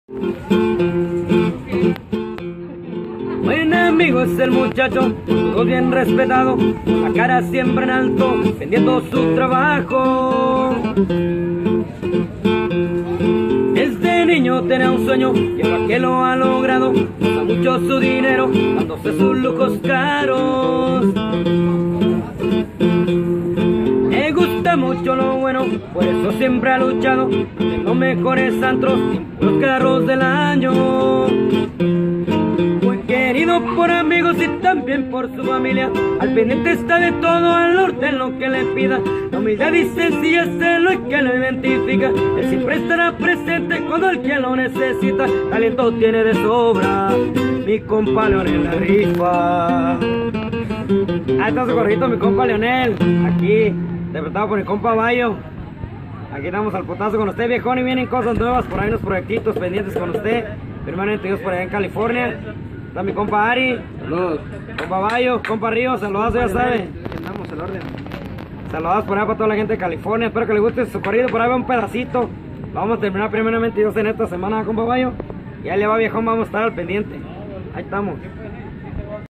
Buen amigo es el muchacho, todo bien respetado, la cara siempre en alto, vendiendo su trabajo. Desde niño tenía un sueño y ahora que lo ha logrado, usa mucho su dinero, dándose sus lujos caros. Me gusta mucho lo bueno, por eso siempre ha luchado, en los mejores antros, los carros del año. Muy querido por amigos y también por su familia, al pendiente está de todo, al norte en lo que le pida. La humildad y sencillez es lo que lo identifica, él siempre estará presente cuando el que lo necesita. Talento tiene de sobra, mi compa Leonel la rifa. Ahí está su gorrito, mi compa Leonel, aquí, interpretado por mi compa Bayo. Aquí estamos al potazo con usted, viejón, y vienen cosas nuevas, por ahí unos proyectitos pendientes con usted. Permanente Dios por allá en California. Está mi compa Ari. Saludos. Compa Bayo, compa Río, saludazo, ya sabe. Andamos al orden. Saludados por allá para toda la gente de California. Espero que les guste su corrido, por ahí va un pedacito. Vamos a terminar primeramente Dios en esta semana, compa Bayo. Y ahí le va, viejón, vamos a estar al pendiente. Ahí estamos.